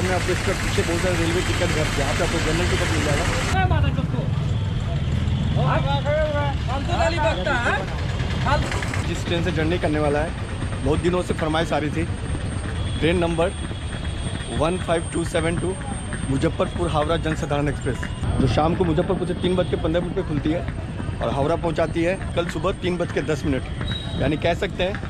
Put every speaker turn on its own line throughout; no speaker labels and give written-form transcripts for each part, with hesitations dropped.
में आपको इसका पीछे बहुत सारे रेलवे टिकट घर जहाँ पे आपको जनरल टिकट मिल जाएगा। जिस ट्रेन से जर्नी करने वाला है, बहुत दिनों से फरमाइश आ रही थी, train number 15272 Muzaffarpur Howrah Jansadharan express, जो शाम को मुजफ्फरपुर से 3:15 पे खुलती है और हावड़ा पहुंचाती है कल सुबह 3:10, यानी कह सकते हैं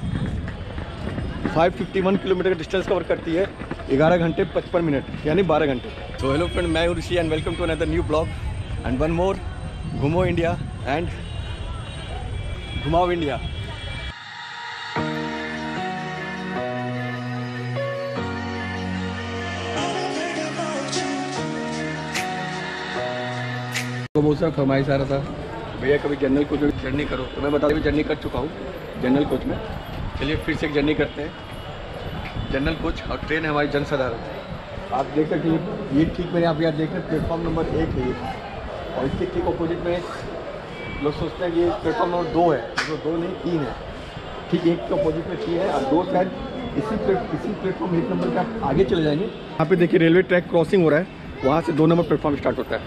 551 किलोमीटर का डिस्टेंस कवर करती है 11 घंटे 55 मिनट, यानी 12 घंटे। तो हेलो फ्रेंड, मैं हूँ Rishi and welcome to another new blog and one more Ghumo India and घुमाओ इंडिया। तो बहुत सारा फरमाइश आ रहा था, भैया कभी जनरल कोच में जर्नी करो, तो मैं बता दूँ जर्नी कर चुका हूँ जनरल कोच में। चलिए फिर से एक जर्नी करते हैं जनरल कोच, और ट्रेन है हमारी जनसाधारण। आप देख सकते हैं ये ठीक मेरे आप यहाँ देख रहे हैं प्लेटफॉर्म नंबर 1 है ये, और इसके ठीक अपोजिट में लोग सोचते हैं कि ये प्लेटफॉर्म नंबर 2 है, जो 2 नहीं 3 है। ठीक 1 के अपोजिट में 3 है और 2 शायद इसी प्लेटफॉर्म 1 नंबर के आप आगे चले जाएंगे। यहाँ पे देखिए रेलवे ट्रैक क्रॉसिंग हो रहा है, वहाँ से 2 नंबर प्लेटफॉर्म स्टार्ट होता है।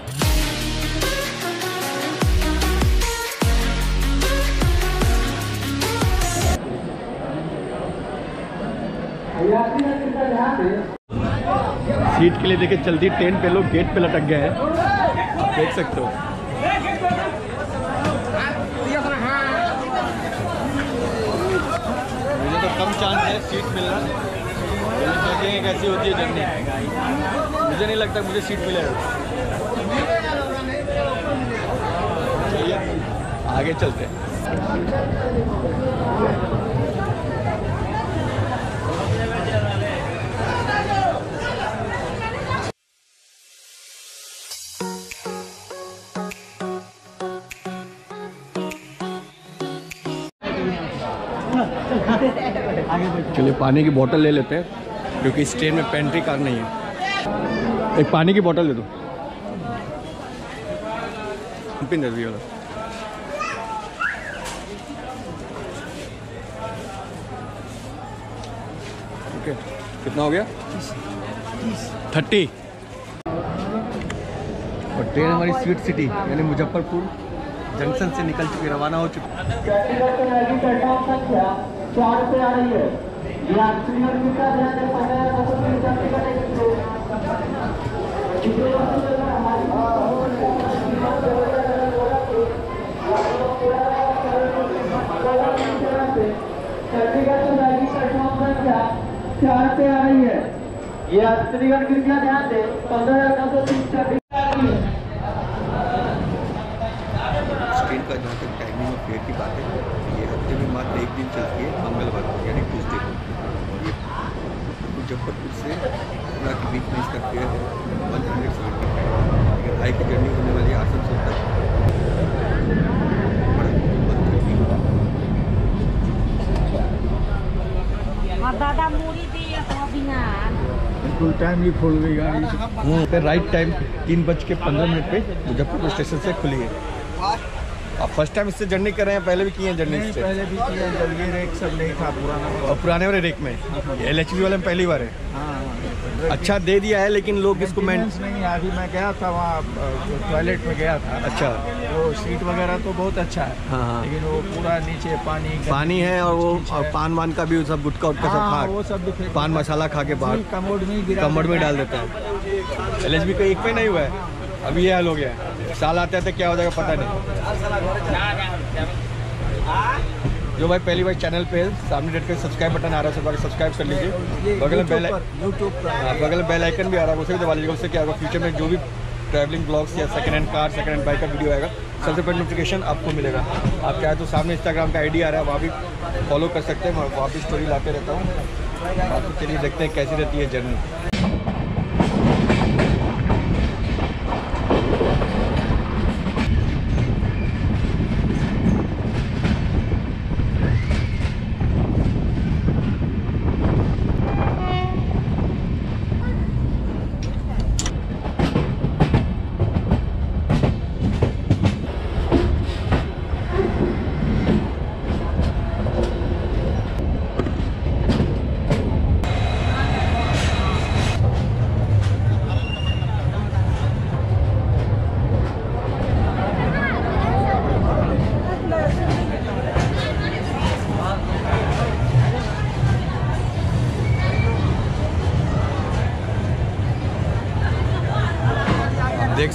सीट के लिए देखिए चलती ट्रेन पे लोग गेट पे लटक गए हैं, आप देख सकते हो। मुझे तो कम चांस है सीट मिलना, देखेंगे कैसी होती है जर्नी। मुझे नहीं लगता मुझे सीट मिलेगा। चलिए आगे चलते हैं। चलिए पानी की बोतल ले लेते हैं, क्योंकि इस ट्रेन में पेंट्री कार नहीं है। एक पानी की बोतल दे दो, पिन दे दिया। ओके, कितना हो गया? 30। और ट्रेन हमारी स्वीट सिटी यानी मुजफ्फरपुर जंक्शन से निकल चुकी, रवाना हो चुकी। यात्रीगण कृपया ध्यान दें, 15,930 ट्रेन का जहाँ तक टाइमिंग और फेयर की बात है, ये हफ्ते में मात्र एक दिन चलती है, मंगलवार को यानी ट्यूसडे को। और ये मुजफ्फरपुर से पूरा के बीच में इसका फेयर है 175। अगर हाई की जर्नी होने वाली है आसनसोल तक, बिल्कुल टाइमली खोल गई गाड़ी। राइट टाइम 3:15 पे मुजफ्फरपुर स्टेशन से खुली है। आप फर्स्ट टाइम इससे जर्नी कर रहे हैं? पहले भी किए हैं जर्नी इससे? पहले भी किए हैं, जब ये रेक सब नहीं था पुराना, और पुराने वाले रेक में LHV वाले में पहली बार है। हाँ, अच्छा दे दिया है, लेकिन लोग इसको मेंटेनेंस नहीं। अभी मैं गया था वहाँ टॉयलेट में गया था। अच्छा, वो सीट वगैरह तो बहुत अच्छा है। हाँ, लेकिन वो पूरा नीचे पानी है, और वो पान वान का भी सब गुटका उटका सब खा, वो सब पान मसाला खा के बाहर कमोड में डाल देता है। LHV का एक पे नहीं हुआ है, अभी ये हाल हो गया है। साल आते आते क्या हो जाएगा पता नहीं। जो भाई पहली बार चैनल पे सामने डेट के सब्सक्राइब बटन आ रहा है, सब सब्सक्राइब कर लीजिए। बगल में बेल आइकन भी आ रहा है, उसे भी दबा लीजिएगा। उससे क्या होगा, फ्यूचर में जो भी ट्रैवलिंग ब्लॉग्स या second hand car, second hand bike का वीडियो आएगा, सबसे पहले नोटिफिकेशन आपको मिलेगा। आप चाहे तो सामने इंस्टाग्राम का ID आ रहा है, वहाँ भी फॉलो कर सकते हैं, मैं वहाँ भी स्टोरी लाते रहता हूँ। बाकी चलिए देखते हैं कैसी रहती है जर्नी।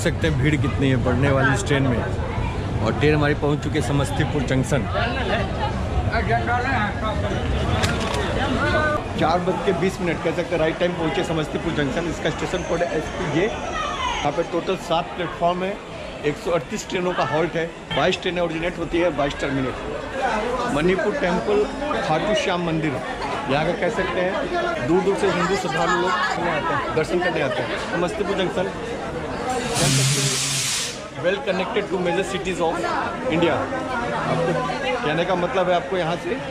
सकते हैं भीड़ कितनी है पढ़ने वाली इस ट्रेन में। और ट्रेन हमारी पहुंच चुकी है समस्तीपुर जंक्शन। 4:20 कह सकते हैं राइट टाइम पहुंचे समस्तीपुर जंक्शन। इसका स्टेशन कोड है SPJ। यहाँ पे टोटल 7 प्लेटफॉर्म है, 138 ट्रेनों का हॉल्ट है, 22 ट्रेनें ओरिजिनेट होती है, 22 टर्मिनेट। मणिपुर टेम्पल, खाटू श्याम मंदिर यहाँ का कह सकते हैं दूर दूर से हिंदू श्रद्धालु लोग आते हैं, दर्शन करने आते हैं। Samastipur junction well connected to major cities of India. आपको कहने का मतलब है आपको यहाँ से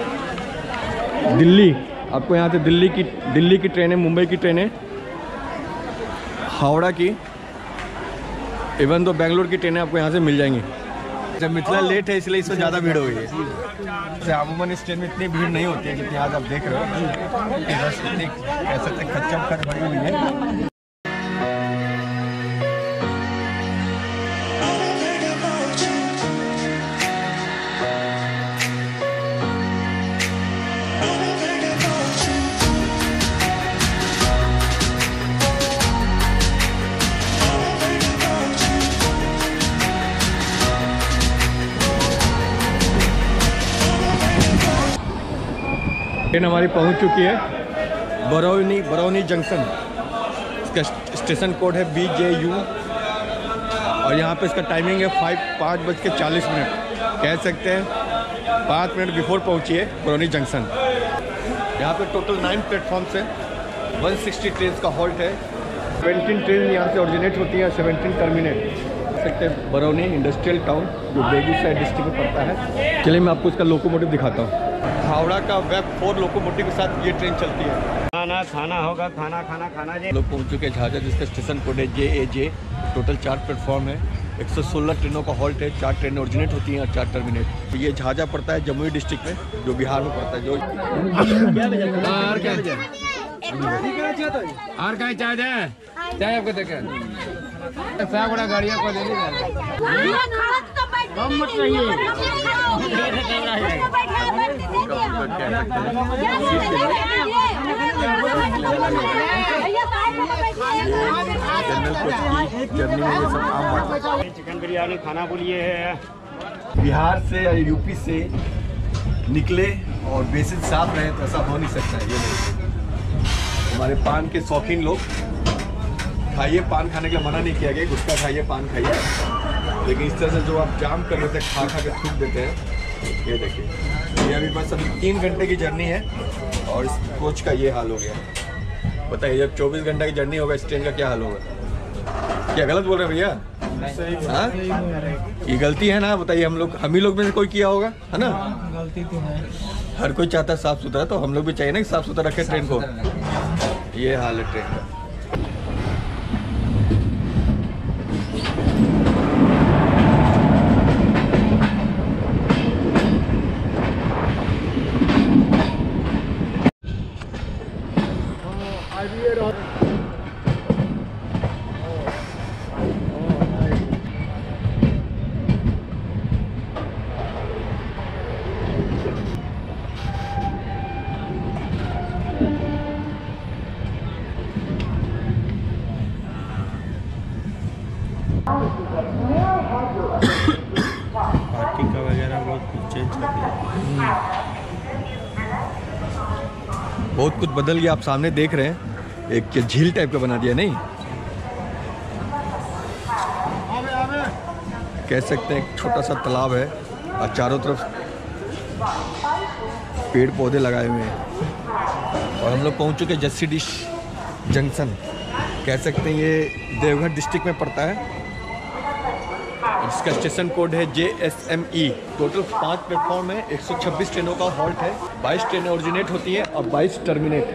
दिल्ली की ट्रेनें, मुंबई की ट्रेनें, हावड़ा की, इवन तो बेंगलोर की ट्रेनें आपको यहाँ से मिल जाएंगी। जब मिथिला लेट है इसलिए इसमें ज़्यादा भीड़ हो गई है। अमूमन इस ट्रेन में इतनी भीड़ नहीं होती है जितनी आज आप देख रहे हो। रश इतनी कह सकते खच्चम खच भरी हुई है। ट्रेन हमारी पहुंच चुकी है बरौनी जंक्शन। इसका स्टेशन कोड है BJU और यहाँ पे इसका टाइमिंग है 5:40 कह सकते हैं 5 मिनट बिफोर पहुँची है बरौनी जंक्शन। यहाँ पे टोटल 9 प्लेटफॉर्म्स है, 160 ट्रेन का हॉल्ट है, 17 ट्रेन यहाँ से ओरिजिनेट होती है, 17 टर्मिनेट। कह सकते हैं बरौनी इंडस्ट्रियल टाउन जो बेगूसराय डिस्ट्रिक्ट में पड़ता है। चलिए मैं आपको इसका लोकोमोटिव दिखाता हूँ। हावड़ा का वेब 4 लोकोमोटिव के साथ ये ट्रेन चलती है। खाना होगा, खाना जी। लोग पहुँच चुके हैं झाझा जिसका स्टेशन कोड है JAJ। टोटल 4 प्लेटफॉर्म है, 116 ट्रेनों का हॉल्ट है, 4 ट्रेनें ओरिजिनेट होती हैं और 4 टर्मिनेट। तो ये झाझा पड़ता है जमुई डिस्ट्रिक्ट में जो बिहार में पड़ता है। जो
और कहीं चाय आपको देखे बड़ा गाड़ियों को चिकन बिरयानी खाना बोलिए है।
बिहार से या यूपी से निकले और बेसिस साफ रहे तो ऐसा हो नहीं सकता है। ये हमारे पान के शौकीन लोग, खाइए, पान खाने के लिए मना नहीं किया गया, गुटखा खाइए, पान खाइए, लेकिन इस तरह से जो आप जाम कर लेते हैं, खा के थूक देते हैं। ये देखिए, ये अभी बस अभी 3 घंटे की जर्नी है और इस कोच का ये हाल हो गया। बताइए जब 24 घंटा की जर्नी होगा इस ट्रेन का क्या हाल होगा? क्या गलत बोल रहे हैं भैया? हाँ, ये गलती है ना? बताइए हम ही लोग में से कोई किया होगा, है ना? गलती तो है, हर कोई चाहता है साफ सुथरा, तो हम लोग भी चाहिए ना कि साफ सुथरा रखे ट्रेन को। ये हाल है ट्रेन का।
पार्किंग का वगैरह बहुत कुछ चेंज कर दिया,
बहुत कुछ बदल गया। आप सामने देख रहे हैं एक झील टाइप का बना दिया, नहीं कह सकते हैं एक छोटा सा तालाब है और चारों तरफ पेड़ पौधे लगाए हुए हैं। और हम लोग पहुंच चुके जसीडीह जंक्शन, कह सकते हैं ये देवघर डिस्ट्रिक्ट में पड़ता है। इसका स्टेशन कोड है JSME। टोटल 5 प्लेटफॉर्म है, 126 ट्रेनों का हॉल्ट है, 22 ट्रेनें ओरिजिनेट होती हैं और 22 टर्मिनेट।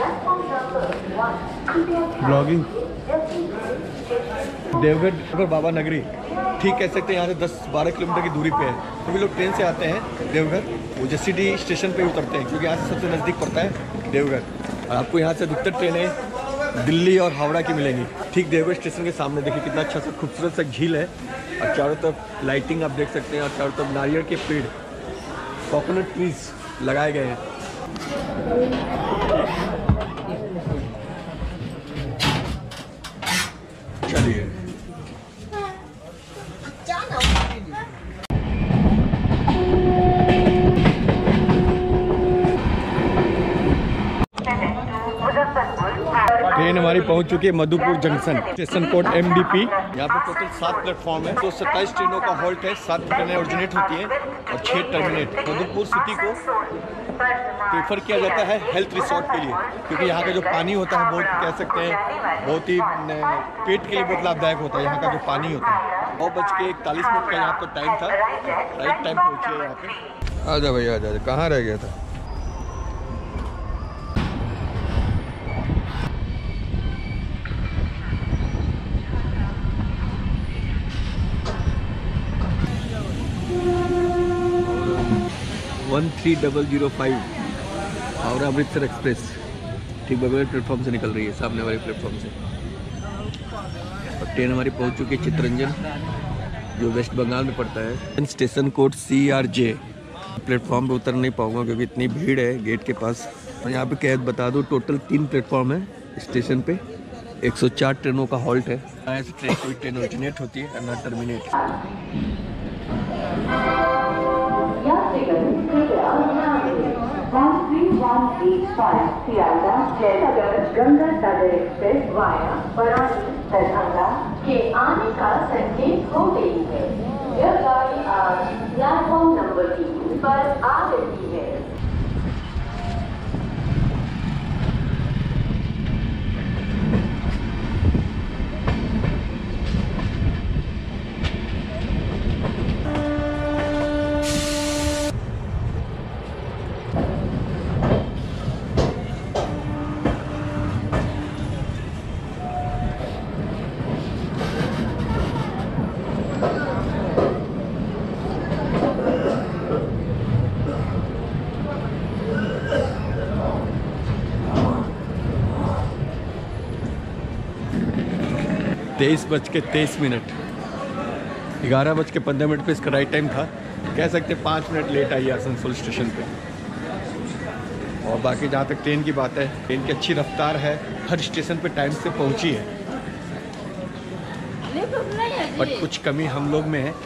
ब्लॉगिंग देवघर बाबा नगरी, ठीक कह सकते हैं यहाँ से 10-12 किलोमीटर की दूरी पे है। सभी लोग ट्रेन से आते हैं देवघर, वो जसीडीह स्टेशन पे उतरते हैं क्योंकि यहाँ से सबसे नज़दीक पड़ता है देवघर। और आपको यहाँ से अधिकतर ट्रेनें दिल्ली और हावड़ा की मिलेंगी। ठीक देवघर स्टेशन के सामने देखिए कितना अच्छा सा खूबसूरत सा झील है और चारों तरफ लाइटिंग आप देख सकते हैं और चारों तरफ नारियल के पेड़, कोकोनट ट्रीज लगाए गए हैं। चलिए हमारी पहुंच चुकी है Madhupur junction, station code MDP। यहाँ पे टोटल 7 प्लेटफॉर्म है, तो 27 ट्रेनों का हॉल्ट है, 7 ट्रेनें ओरिजिनेट होती हैं और 6 टर्मिनेट। मधुपुर सिटी को प्रेफर किया जाता है हेल्थ रिसोर्ट के लिए, क्योंकि यहाँ का जो पानी होता है बहुत कह सकते हैं बहुत ही पेट के लिए बहुत लाभदायक होता है। यहाँ का जो पानी होता है 9:41 का यहाँ पे टाइम था, राइट टाइम पहुँचे यहाँ पे। आ जा भाई आ जा, कहाँ रह गया था? और 13005 हावड़ा अमृतसर एक्सप्रेस ठीक बगल प्लेटफॉर्म से निकल रही है, सामने वाले प्लेटफॉर्म से। और ट्रेन हमारी पहुंच चुकी है चित्तरंजन, जो वेस्ट बंगाल में पड़ता है। Station code CRJ। प्लेटफॉर्म पे उतर नहीं पाऊंगा क्योंकि इतनी भीड़ है गेट के पास। और यहाँ पे कैद बता दूँ, टोटल 3 प्लेटफॉर्म है स्टेशन पे, 104 ट्रेनों का हॉल्ट है। ऐसे ट्रेन कोई ट्रेन ओरिजिनेट होती है और ना terminate.
Ganga Sagar express via Varanasi Darbhanga के आने का संकेत हो गई है। यह गाड़ी आज प्लेटफॉर्म नंबर 3 पर आ रही है।
तेईस 11:23, 11:15 पे इसका राइट टाइम था। कह सकते 5 मिनट लेट आई है आसनसोल स्टेशन पे। और बाकी जहाँ तक ट्रेन की बात है, ट्रेन की अच्छी रफ्तार है, हर स्टेशन पे टाइम से पहुँची है। बट कुछ कमी हम लोग में है।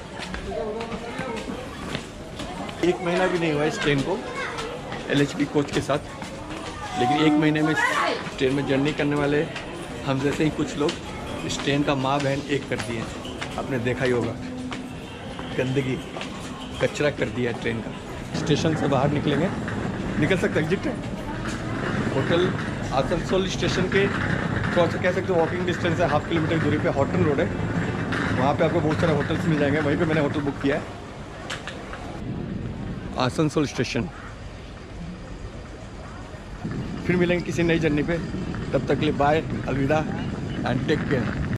1 महीना भी नहीं हुआ इस ट्रेन को LHP कोच के साथ, लेकिन 1 महीने में इस ट्रेन में जर्नी करने वाले हम जैसे ही कुछ लोग इस ट्रेन का माँ बहन एक कर दिए। आपने देखा ही होगा, गंदगी कचरा कर दिया ट्रेन का। स्टेशन से बाहर निकलेंगे, निकल सकते एग्जिट है। होटल आसनसोल स्टेशन के थोड़ा सा कह सकते हो वॉकिंग डिस्टेंस है, 1/2 किलोमीटर की दूरी पे हॉटन रोड है। वहाँ पे आपको बहुत सारे होटल्स मिल जाएंगे, वहीं पे मैंने होटल बुक किया है। आसनसोल स्टेशन। फिर मिलेंगे किसी नई जर्नी पे, तब तक के लिए बाय, अलविदा एंड टेक केयर।